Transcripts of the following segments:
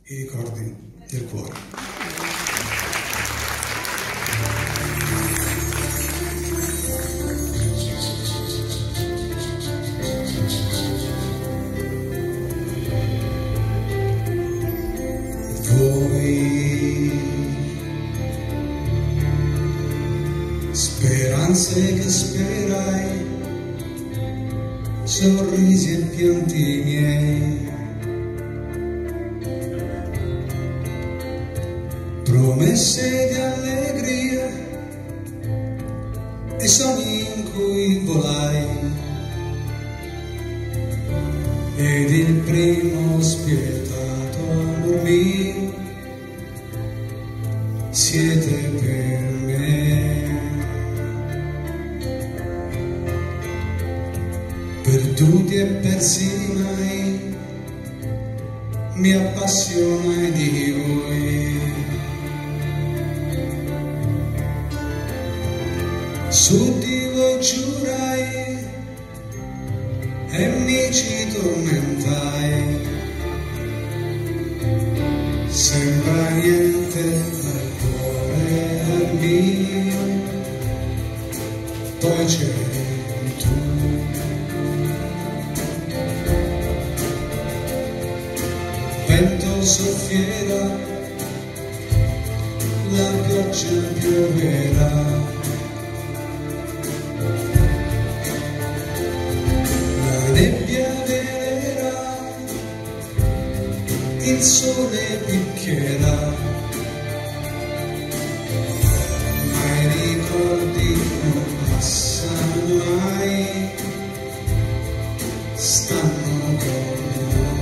i ricordi del cuore. Speranze che sperai, sorrisi e pianti miei, promesse di allegria e sogni in cui volai, ed il primo spietato amor mio siete per me. Perduti e persi mai, mi appassionai di voi. Su di voi giurai e mi ci tormentai. Sembra niente dal cuore al mio, poi c'eri tu. Vento soffiera, la pioggia pioverà, la nebbia velerà, il sole picchierà, ma i ricordi non passano mai, stanno con noi.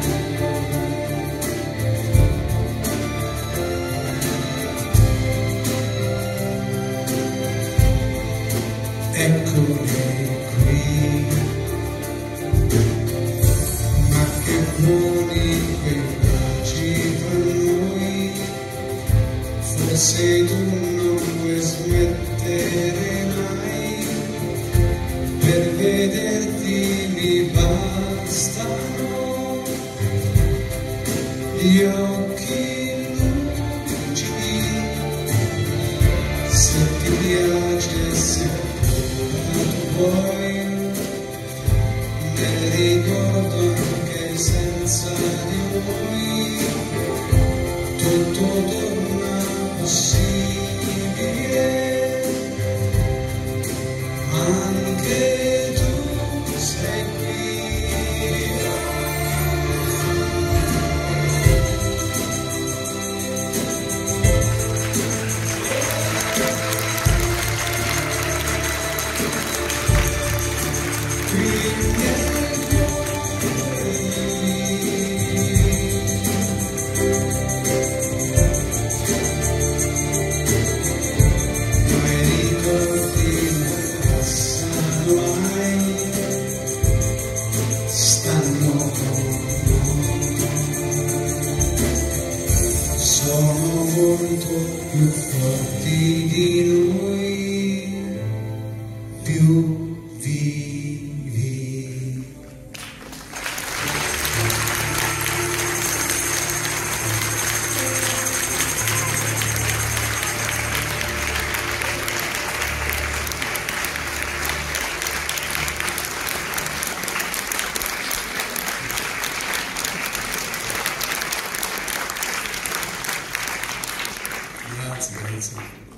Eccoli qui, ma che buoni quei baci tra noi, forse tu non vuoi smettere mai, per vederti mi bastano gli occhi lucidi, se ti piace se vuoi, ne ricordo anche senza di noi, tutto torna possibile, anche tu sei qui. Sono molto più forti di noi, più vivi. Grazie.